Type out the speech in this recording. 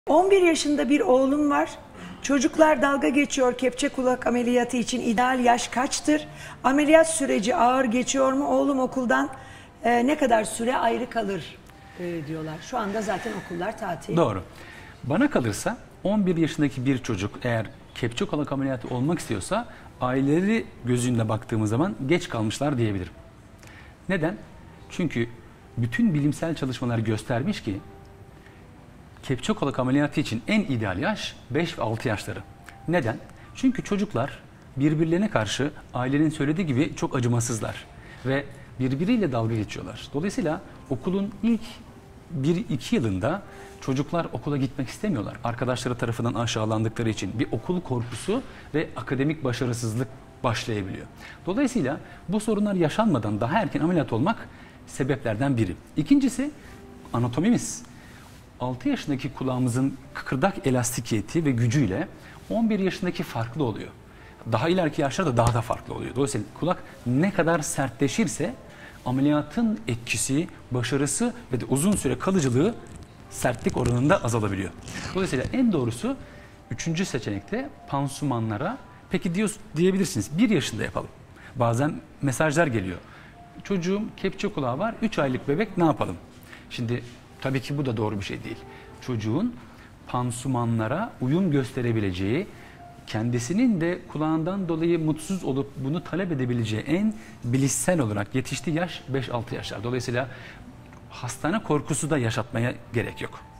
11 yaşında bir oğlum var. Çocuklar dalga geçiyor, kepçe kulak ameliyatı için ideal yaş kaçtır? Ameliyat süreci ağır geçiyor mu? Oğlum okuldan ne kadar süre ayrı kalır diyorlar. Şu anda zaten okullar tatil. Doğru. Bana kalırsa 11 yaşındaki bir çocuk eğer kepçe kulak ameliyatı olmak istiyorsa aileleri gözünde baktığımız zaman geç kalmışlar diyebilirim. Neden? Çünkü bütün bilimsel çalışmalar göstermiş ki kepçe kulak ameliyatı için en ideal yaş 5 ve 6 yaşları. Neden? Çünkü çocuklar birbirlerine karşı ailenin söylediği gibi çok acımasızlar ve birbiriyle dalga geçiyorlar. Dolayısıyla okulun ilk 1-2 yılında çocuklar okula gitmek istemiyorlar. Arkadaşları tarafından aşağılandıkları için bir okul korkusu ve akademik başarısızlık başlayabiliyor. Dolayısıyla bu sorunlar yaşanmadan daha erken ameliyat olmak sebeplerden biri. İkincisi anatomimiz. 6 yaşındaki kulağımızın kıkırdak elastikiyeti ve gücüyle 11 yaşındaki farklı oluyor. Daha ileriki yaşlarda daha da farklı oluyor. Dolayısıyla kulak ne kadar sertleşirse ameliyatın etkisi, başarısı ve de uzun süre kalıcılığı sertlik oranında azalabiliyor. Dolayısıyla en doğrusu 3. seçenekte pansumanlara peki diyebilirsiniz 1 yaşında yapalım. Bazen mesajlar geliyor. Çocuğum kepçe kulağı var, 3 aylık bebek ne yapalım? Şimdi tabii ki bu da doğru bir şey değil. Çocuğun pansumanlara uyum gösterebileceği, kendisinin de kulağından dolayı mutsuz olup bunu talep edebileceği en bilişsel olarak yetiştiği yaş 5-6 yaşlar. Dolayısıyla hastane korkusu da yaşatmaya gerek yok.